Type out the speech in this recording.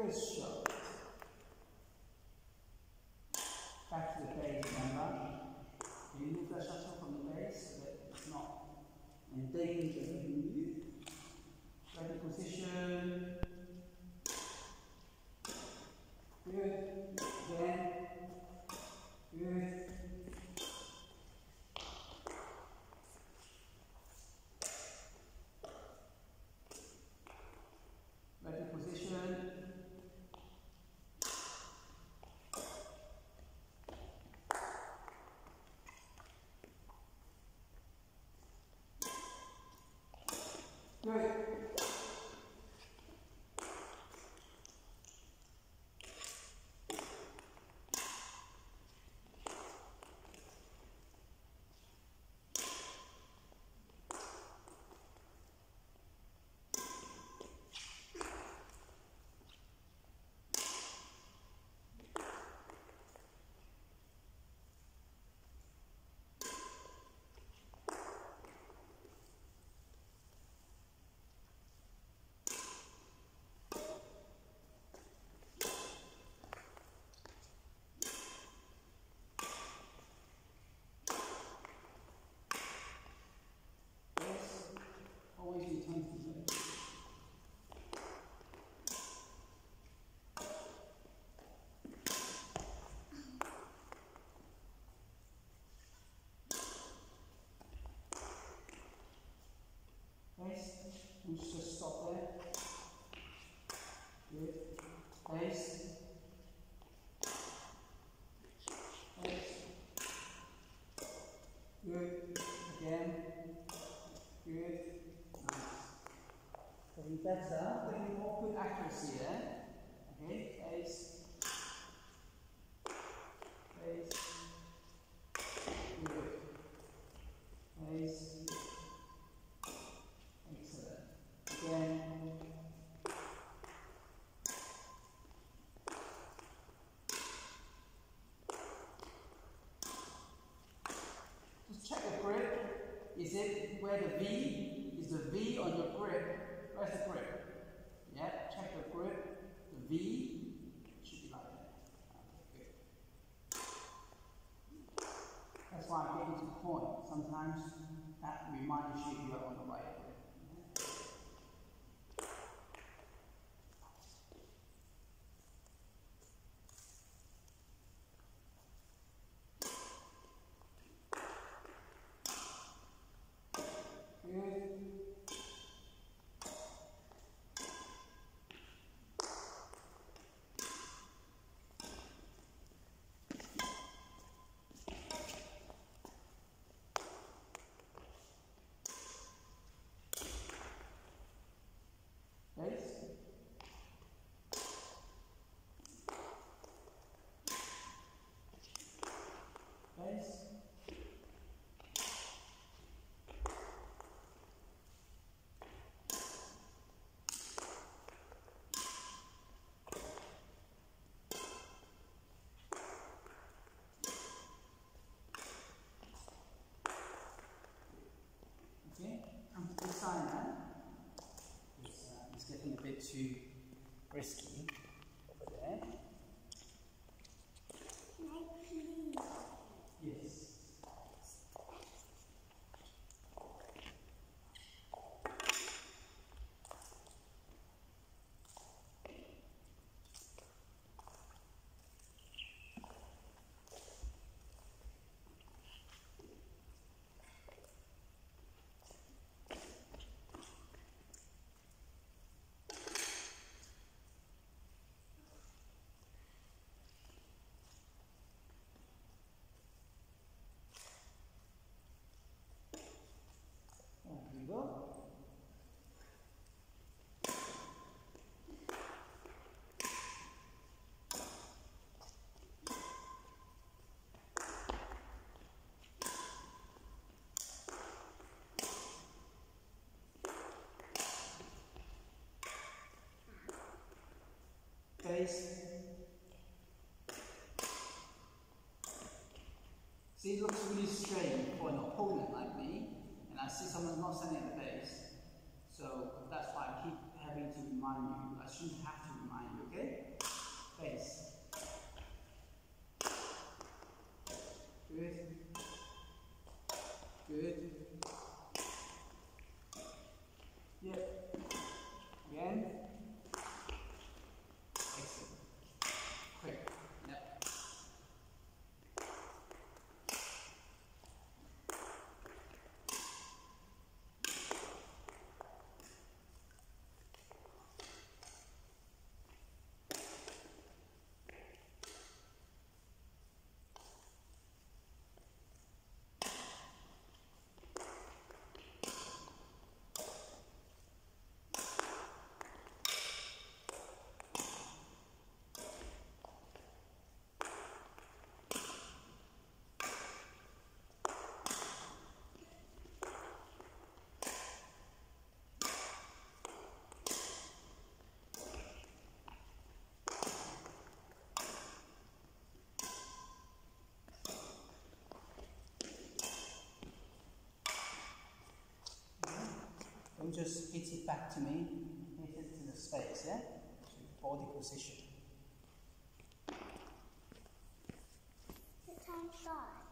Wrist shot. Back to the base, remember? You move that shuttle from the base so that it's not in danger of hitting you. Ready position. Good. Again. Good. Ready position. Good. Always be tentative. Pace, and just stop there. Good. Pace. Pace. Good. Again. Good. Getting better, getting more good accuracy there. Okay, pace. Pace. Good. Pace. Excellent. Again. Just check the grip. Is it where the V? Is the V on your grip? Where's the grip? Yeah, check the grip. The V should be like that. Okay, good. That's why I'm getting to the point. Sometimes that reminds you you're on the right grip. Good. Pace. Pace. Okay, come to this side now. It's getting a bit too risky over there. Yes. There we go. Pace. See, it looks really strange for an opponent like me, and I see someone not standing at the base. So that's why I keep having to remind you. I shouldn't have to remind you, okay? just hit it back to me, hit it to the space, yeah? So body position. The time starts.